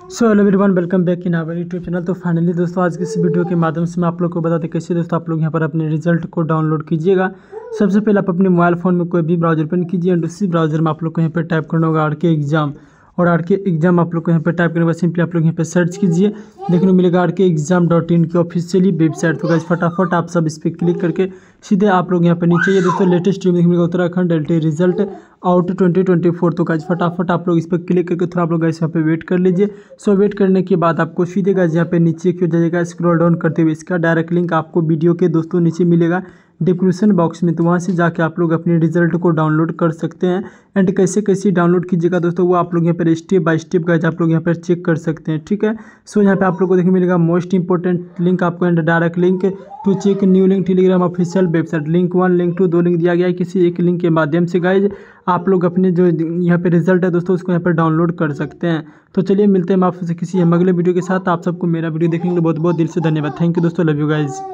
So hello everyone, welcome back in our YouTube channel. तो finally दोस्तों आज की इस वीडियो के माध्यम से मैं आप लोग को बता दें कैसे दोस्तों आप लोग यहां पर अपने रिजल्ट को डाउनलोड कीजिएगा। सबसे पहले आप अपने मोबाइल फ़ोन में कोई भी ब्राउजर ओपन कीजिए और उसी ब्राउजर में आप लोग को यहाँ पर टाइप करना होगा आरके एग्जाम। और आरके एग्जाम आप लोग को यहाँ पर टाइप करने के बाद सिंपली आप लोग यहाँ पर सर्च कीजिए, देखने को मिलेगा RKExam.in की ऑफिशियली वेबसाइट। तो गाइस फटाफट आप सब इस पर क्लिक करके सीधे आप लोग यहाँ पर नीचे ये दोस्तों लेटेस्ट देखने मिलेगा उत्तराखंड LT रिजल्ट आउट 2024। तो गाइस फटाफट आप लोग इस पर क्लिक करके थोड़ा आप लोग गाइस यहाँ पे वेट कर लीजिए। सो वेट करने के बाद आपको सीधे गाइस यहाँ पे नीचे की जाएगा स्क्रॉल डाउन करते हुए इसका डायरेक्ट लिंक आपको वीडियो के दोस्तों नीचे मिलेगा डिस्क्रिप्शन बॉक्स में। तो वहाँ से जाके आप लोग अपने रिजल्ट को डाउनलोड कर सकते हैं। एंड कैसे कैसे डाउनलोड कीजिएगा दोस्तों वो आप लोग यहाँ पर स्टेप बाय स्टेप गाइस आप लोग यहाँ पर चेक कर सकते हैं, ठीक है। सो यहाँ पे आप लोग को देखने मिलेगा मोस्ट इंपॉर्टेंट लिंक आपको and direct link to check new link Telegram official website. Link 1 link 2 दो लिंक दिया गया है। किसी एक लिंक के माध्यम से गाइज आप लोग अपने जो यहाँ पे रिजल्ट है दोस्तों उसको यहाँ पर डाउनलोड कर सकते हैं। तो चलिए मिलते हैं हम आपसे किसी अगले वीडियो के साथ। आप सबको मेरा वीडियो देखने के लिए बहुत बहुत दिल से धन्यवाद। थैंक यू दोस्तों, लव यू गाइज।